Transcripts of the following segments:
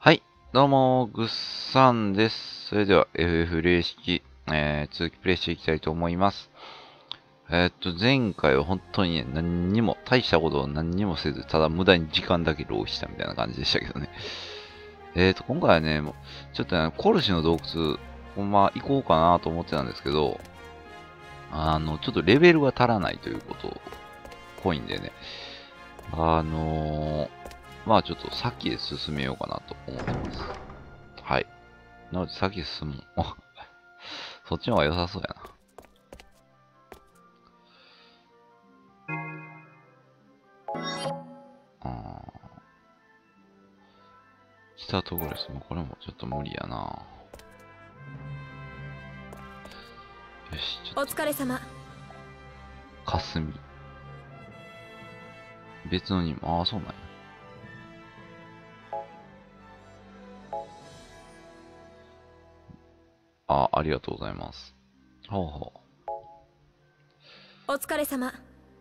はい、どうも、ぐっさんです。それでは FF 零式、続きプレイしていきたいと思います。前回は本当にね、何にも、大したことを何にもせず、ただ無駄に時間だけ浪費したみたいな感じでしたけどね。今回はね、もうちょっとね、コルシの洞窟、ほんま行こうかなと思ってたんですけど、ちょっとレベルが足らないということ、コインでね、まあちょっと先へ進めようかなと思ってます。はい。なので先へ進もう。そっちの方が良さそうやな。北ところですもこれもちょっと無理やな。よし、ちょっと。 お疲れ様。 霞。別のにも、そうなんや。ありがとうございます。ほうほお疲れ様。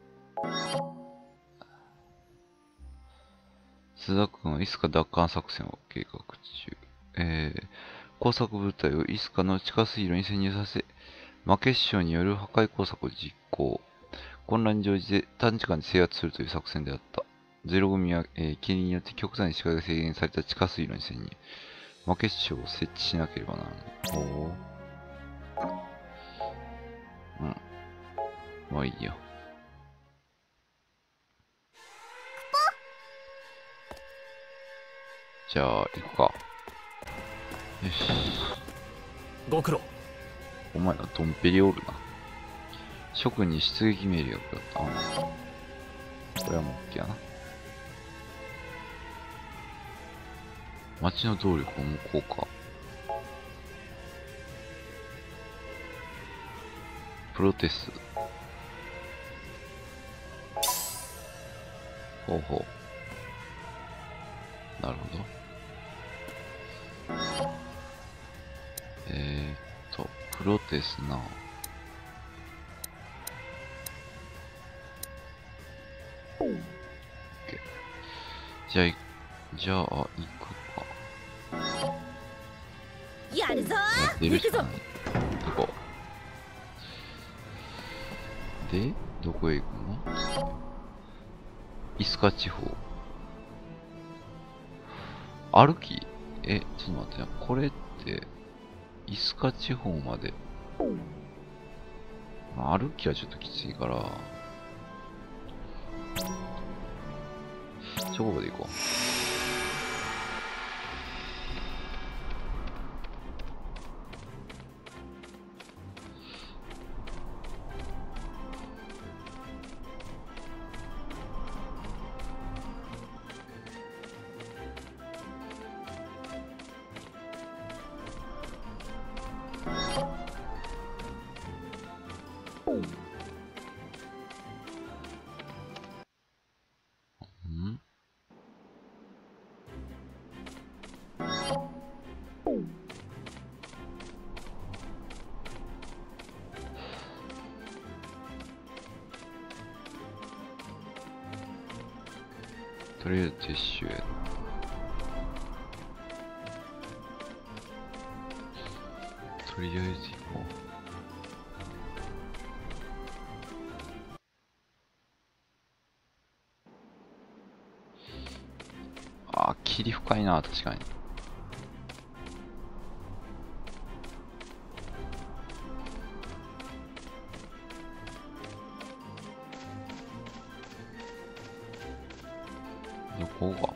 須田君はイスカ奪還作戦を計画中。工作部隊をイスカの地下水路に潜入させ、魔結晶による破壊工作を実行。混乱に乗じて短時間で制圧するという作戦であった。ゼロ組は、霧によって極端に視界が制限された地下水路に潜入。魔結晶を設置しなければならない。ほう。うん。まあいいよ。じゃあ、行くか。よし。 ご苦労。 お前らドンペリおるな。職に出撃命令が下った。これはもう OK やな。町の動力を向こうか。プロテス。ほうほう。なるほど。プロテスな。OK。じゃあ、行くか。 やるぞ出るしかない。行こう。で、どこへ行くの？イスカ地方。歩き？ちょっと待って、これって、イスカ地方まで。歩きはちょっときついから、チョコボで行こう。とりあえず撤収へ。とりあえず行こう。霧深いな、確かに。どこが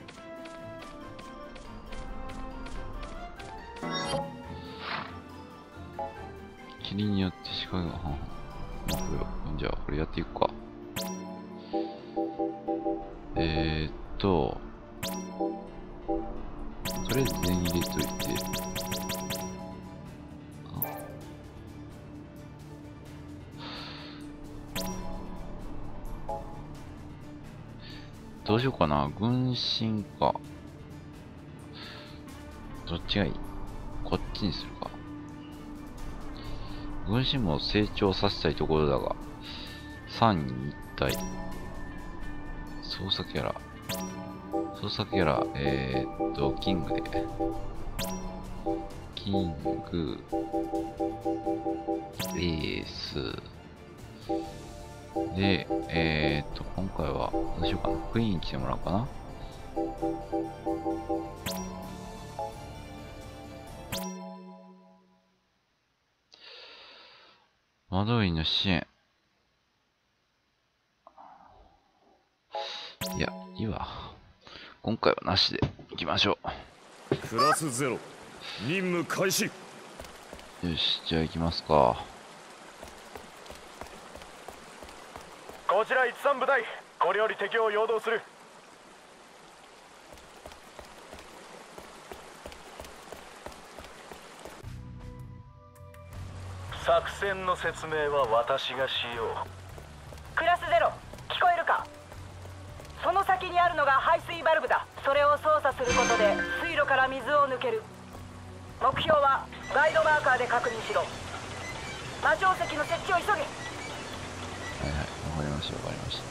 霧によって視界が、じゃあ、これやっていくか。とりあえず全入れといて。どうしようかな。軍神か。どっちがいい？こっちにするか。軍神も成長させたいところだが、3位に一体。操作キャラ。 操作キャラ、キングで。キング、エース。で、今回は、どうしようかな。クイーン来てもらおうかな。窓員の支援。いや、いいわ。今回はなしで行きましょプラスゼロ。任務開始。 う。よし、じゃあ行きますか。 こちら13部隊、これより敵を陽動する。作戦の説明は私がしよう。 クラスゼロ、聞こえるか？その先にあるのが排水バルブだ。それを操作することで水路から水を抜ける。目標はガイドマーカーで確認しろ。魔晶石の設置を急げ。 はいはい、わかりました、わかりました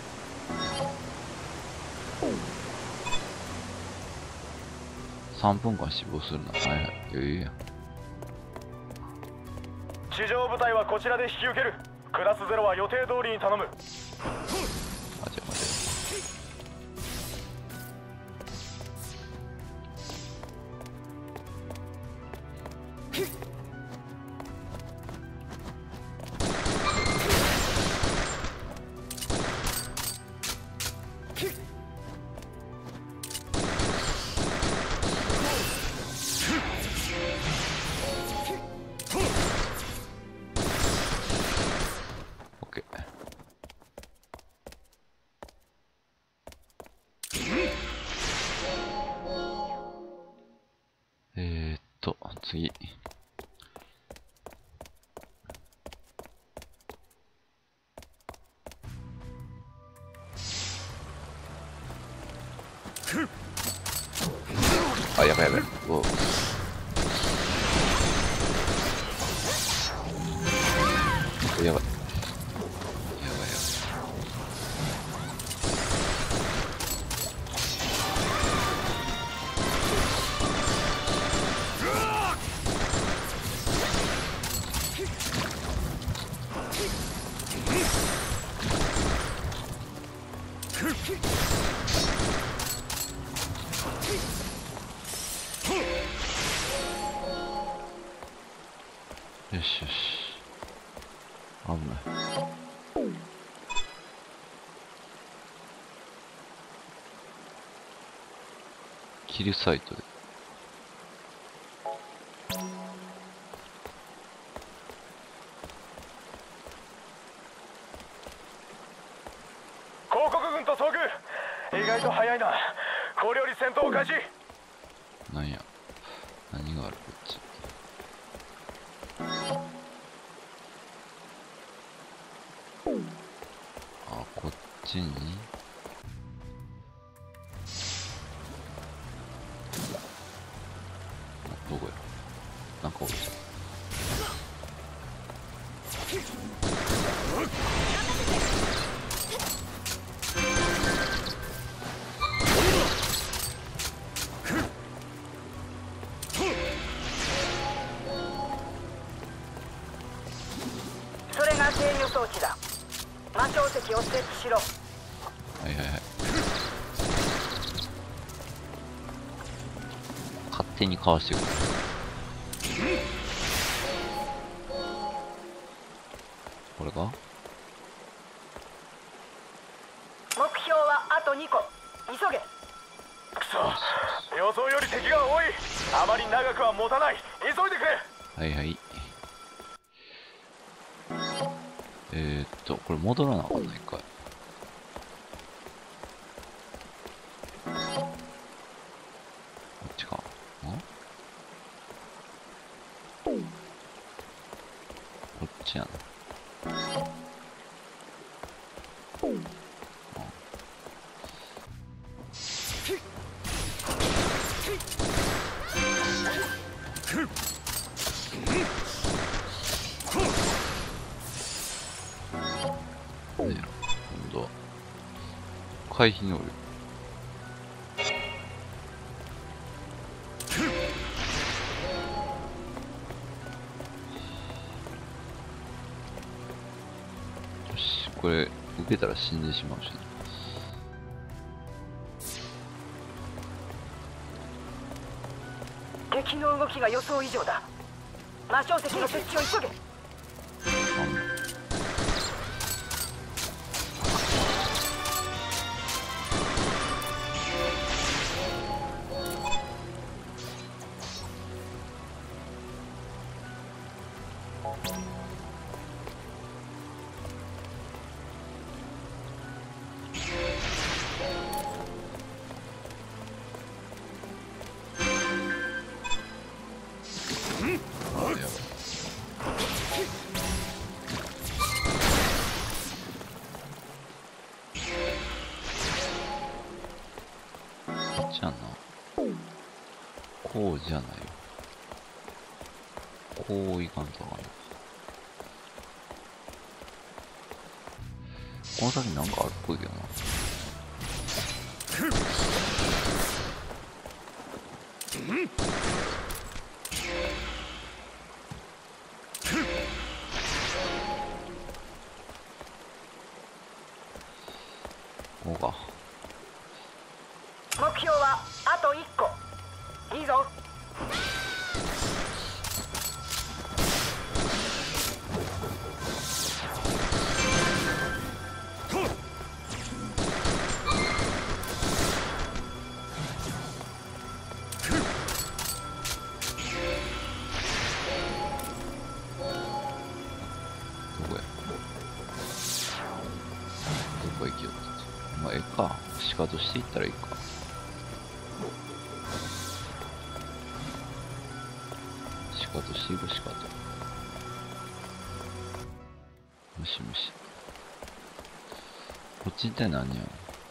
。3分間死亡するな。はいはい、余裕やん。 地上部隊はこちらで引き受ける。クラスゼロは予定通りに頼む。 待て待て。次。あ、やばいやばい。おう。やばい。やばいやばい。よしよし。危ない。キルサイトで。 広告軍と遭遇。意外と早いな。これより戦闘開始。 なんや。何があるこっち。あ、こっちにどこや。なんかおるじゃん。 それが制御装置だ。魔晶石を設置しろ。 はいはいはい。勝手にかわしてくる。これか？ 目標はあと2個。急げ。 くそ、予想より敵が多い。あまり長くは持たない。急いでくれ。 はいはい。これ戻らなあかんないかい。こっちか。ん？こっちやな。で、今度は回避能力。 これ、受けたら死んでしまうしね。 敵の動きが予想以上だ。魔晶石の設置を急げ。 じゃあな。こうじゃないよ。こういかんとかな。この先なんかあるっぽいけどな。こうか。 目標はあと1個。いいぞ。 どこや。どこ行きよって。まあ、ええか。仕方していったらいいか。仕方していく仕方。むしむし。こっち一体何や。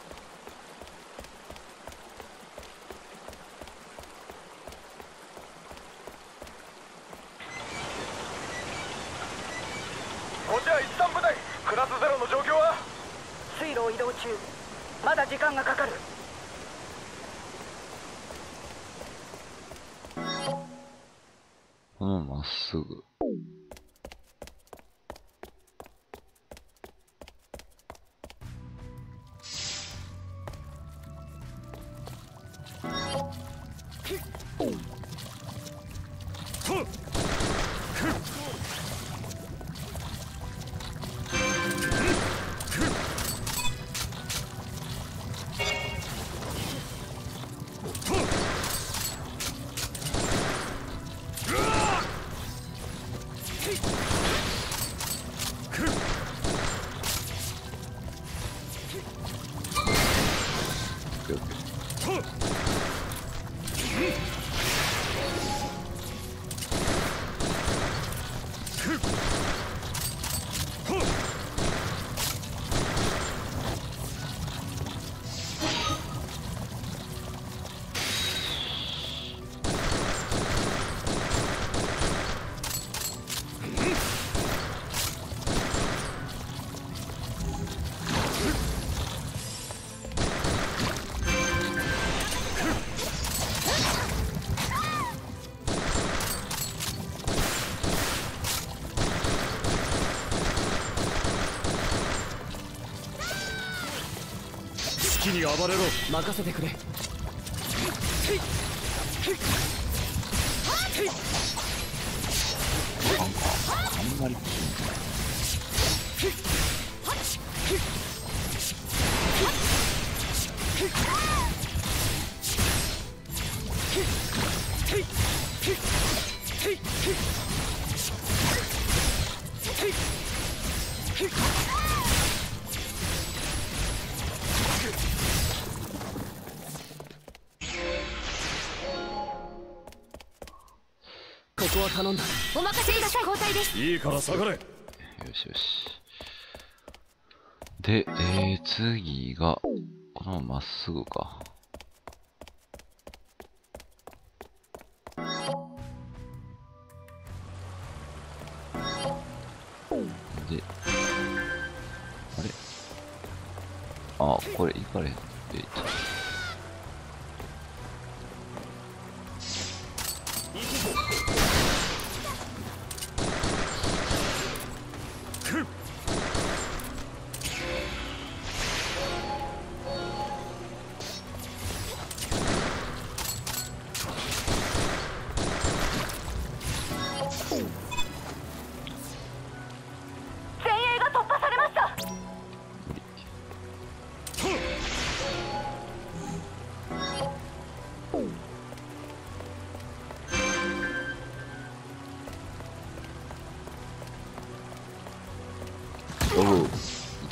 こちら一旦部隊クラスゼロの状況は。 水路を移動中。まだ時間がかかる。 このまっすぐ。 好きに暴れろ。任せてくれ。 あんまり。 ここは頼んだ。 お任せください。交代です。 いいから下がれ。 よしよし。で、次が、このまままっすぐか。で、あれあ、これ行かれへん。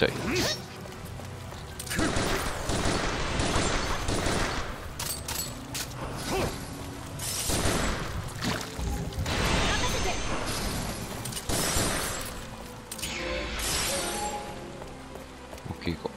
痛い。オッケーか。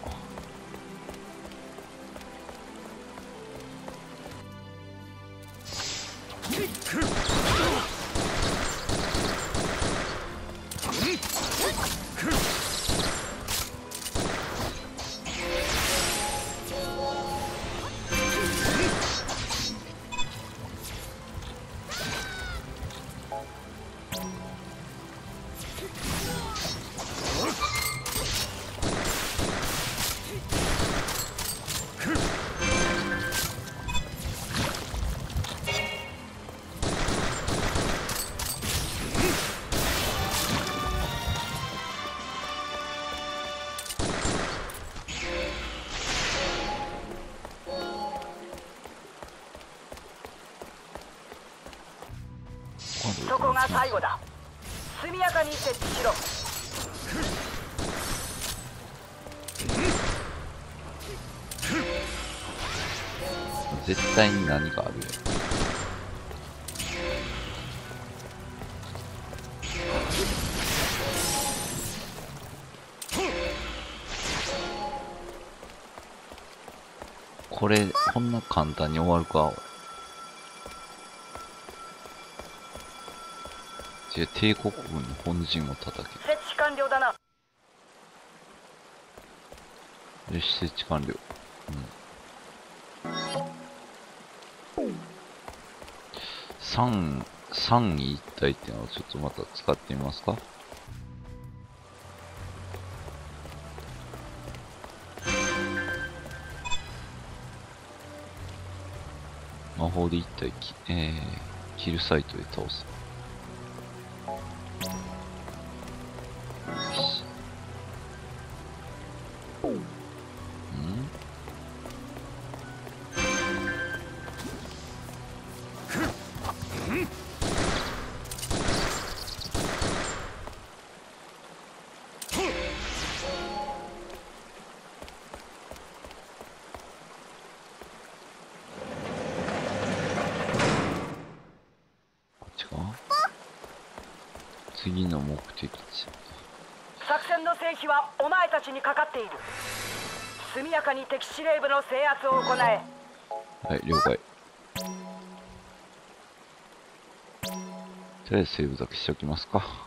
そこが最後だ。速やかに設置しろ。 絶対に何かあるよ。これこんな簡単に終わるか。帝国軍の本陣を叩け。 設置完了だな。 よし、設置完了。3位一体っていうのをちょっとまた使ってみますか。魔法で一体キルサイトで倒す。次の目的地。 作戦の成否はお前たちにかかっている。速やかに敵司令部の制圧を行え。 はい、了解。とりあえずセーブだけしておきますか。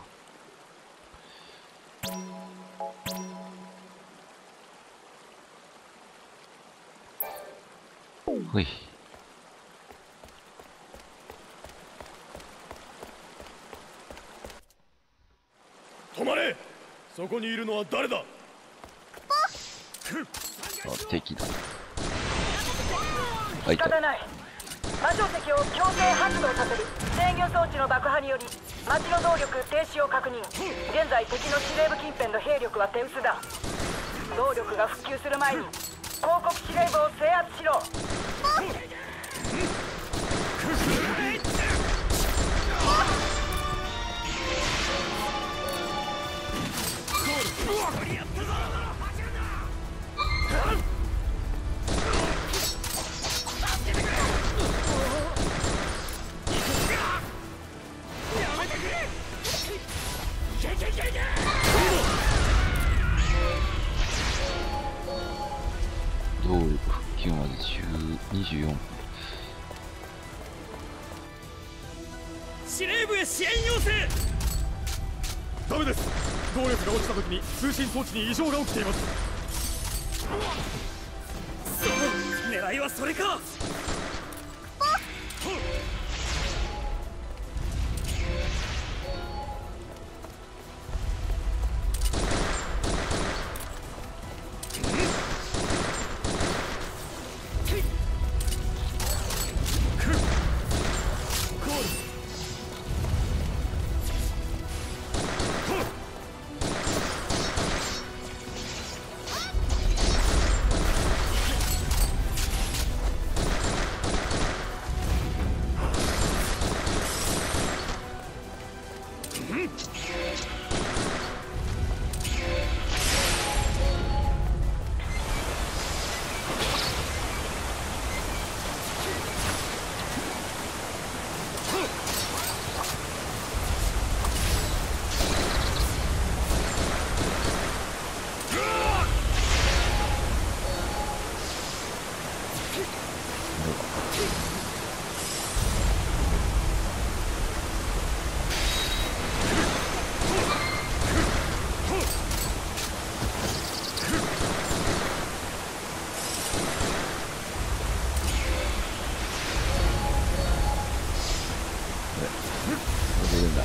ほい。 止まれ。そこにいるのは誰だ。 敵だ。 仕方ない。魔晶石を強制発動させる。制御装置の爆破により町の動力停止を確認。現在敵の司令部近辺の兵力は手薄だ。動力が復旧する前に広告司令部を制圧しろ。 動力復旧まで24分。 司令部へ支援要請。 ダメです。動力が落ちた時に通信装置に異常が起きています。 そう、狙いはそれか。 るんだ。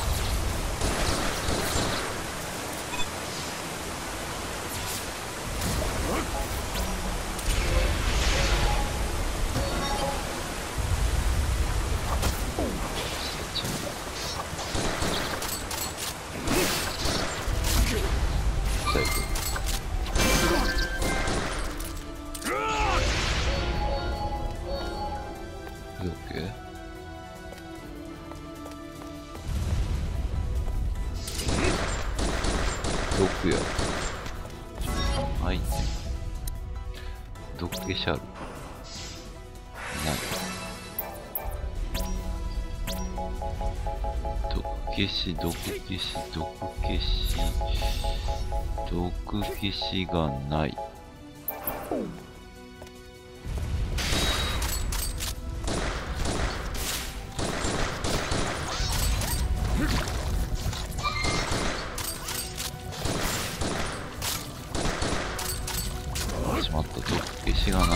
毒や。アイテム。毒消しある。ない。毒消し、毒消し、毒消し。毒消しがない。しまった、毒消しがない。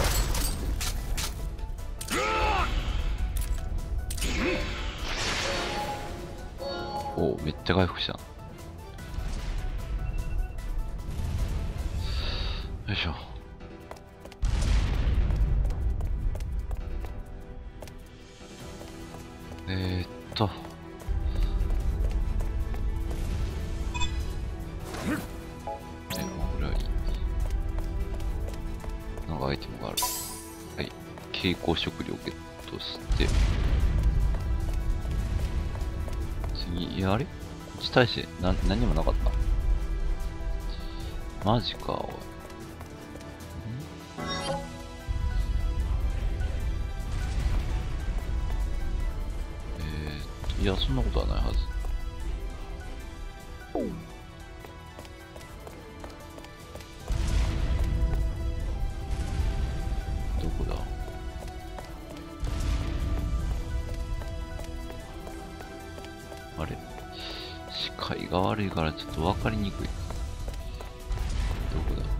おお、めっちゃ回復したな。よいしょ。これはいい。なんかアイテムがある。はい。蛍光食料ゲットして。次、あれこっち対して、何にもなかった。マジか、おい。いや、そんなことはないはず。どこだ？あれ？視界が悪いからちょっと分かりにくい。どこだ？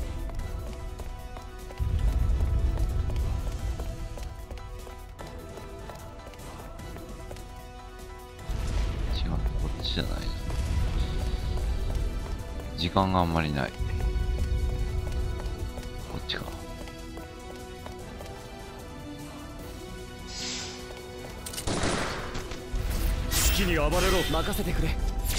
じゃないな。時間があんまりない。こっちか。 好きに暴れろ。任せてくれ。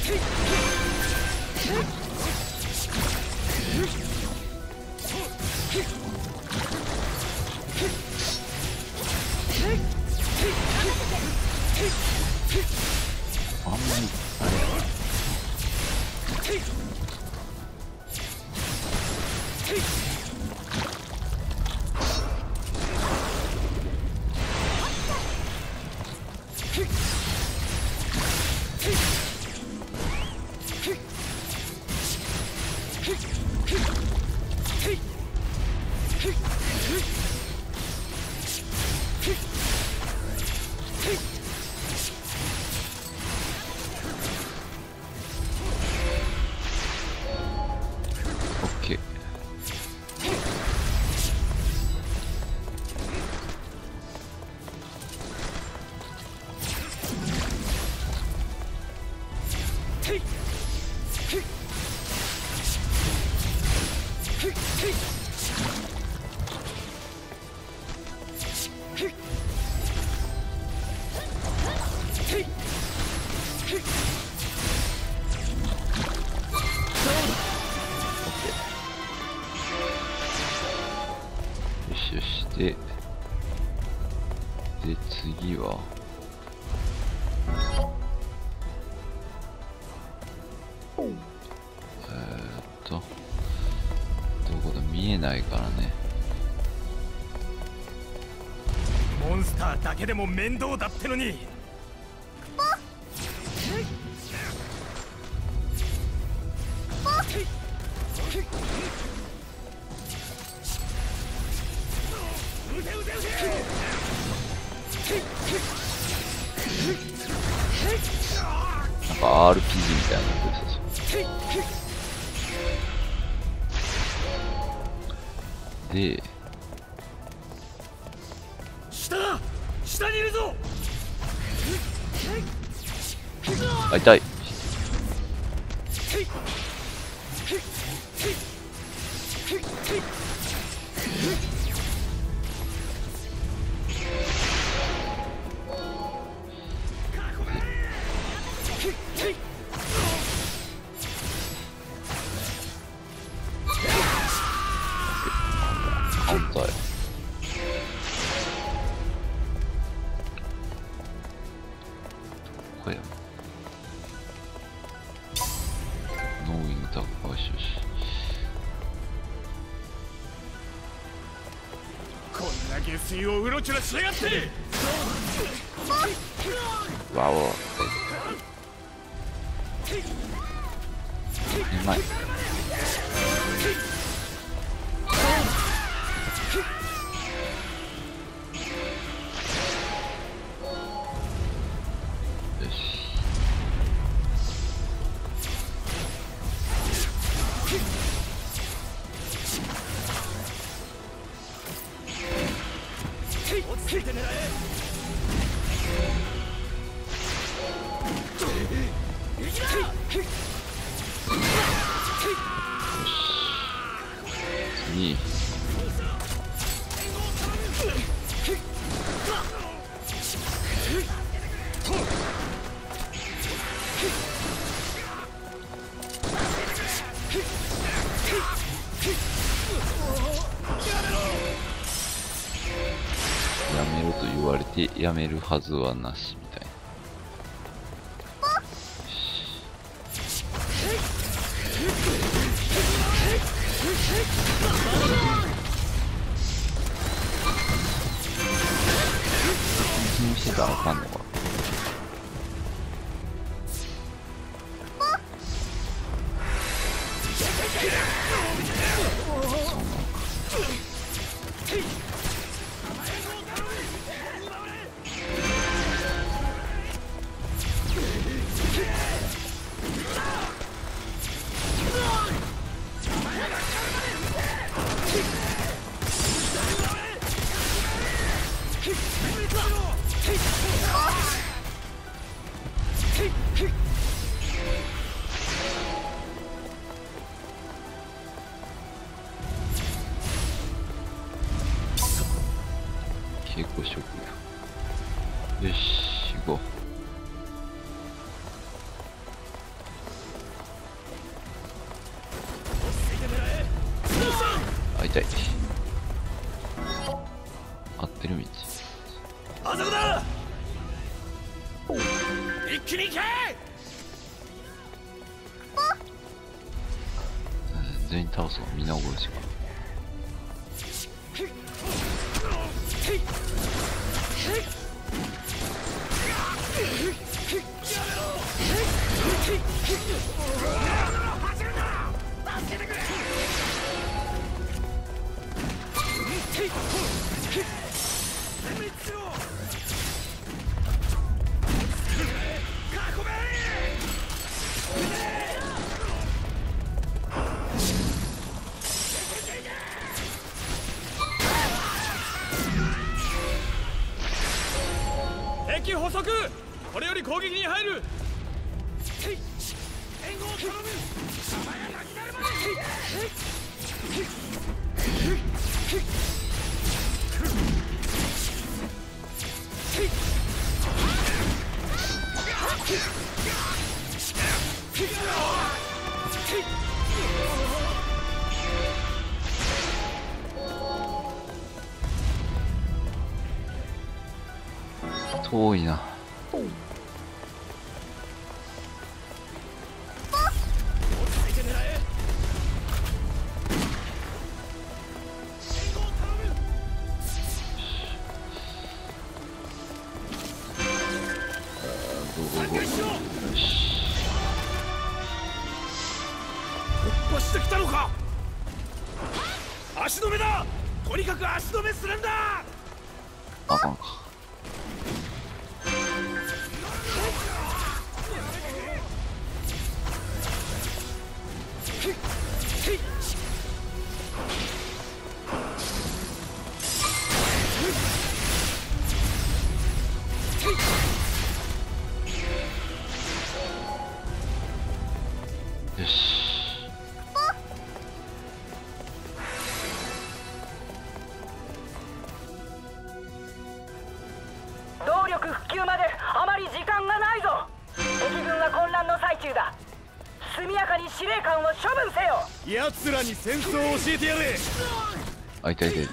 あんまりで、次は、どこだ、見えないからね。 モンスターだけでも面倒だってのに。 なんか RPG みたいなのです。で、 下にいるぞ。 あ、痛い。反対。これノーウィングタック、よしよし。 こんな下水をうろちょろしやがって。 わお。うまい。よし。 落ち着いて狙え。 次。やめろと言われてやめるはずはなしみたいな。気にしてたらあかんのか。結構ショックや。よし、行こう。あ、痛い。合ってる道。 あそこだ。一気に行け。 全員倒そう。皆殺しか。 敵捕捉。これより攻撃に入る。援護を頼む。様やなくなるまで。 遠いな。 突破してきたのか。足止めだ。とにかく足止めするんだ。 あかんか。 間がないぞ。敵軍は混乱の最中だ。速やかに司令官を処分せよ。 奴らに戦争を教えてやれ。 あ、痛い痛い。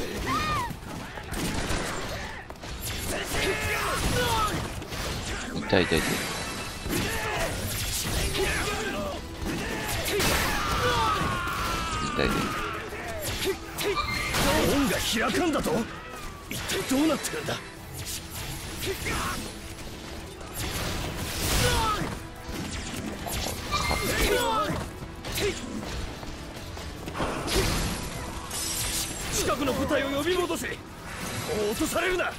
痛い痛い痛い。痛い痛い。 門が開かんだと。一体どうなってるんだ。近くの部隊を呼び戻せ。もう落とされるな。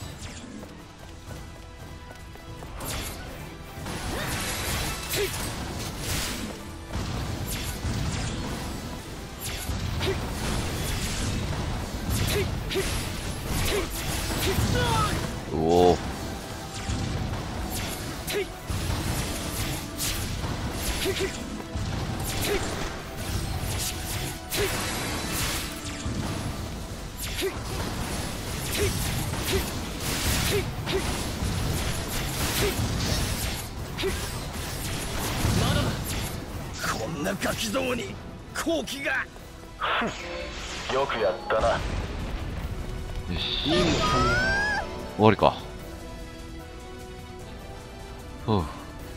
うおー。 まだだ。こんなガキどもに好機が。 よくやったな。 よし。終わりか。ふう。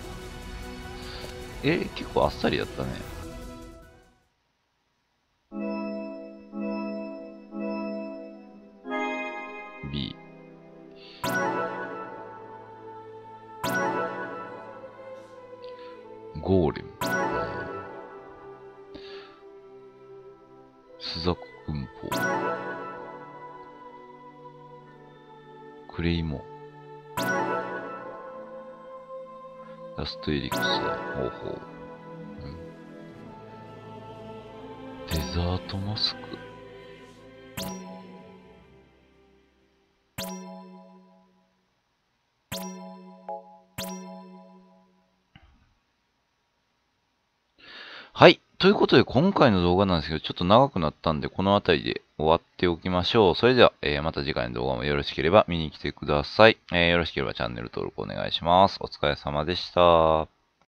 結構あっさりやったね。B。ゴーレム。スザコ軍法。クレイモン。ラストエリクサー。ほうほう。デザートマスク。はい。ということで、今回の動画なんですけど、ちょっと長くなったんで、この辺りで終わっておきましょう。それでは、また次回の動画もよろしければ見に来てください。よろしければチャンネル登録お願いします。お疲れ様でした。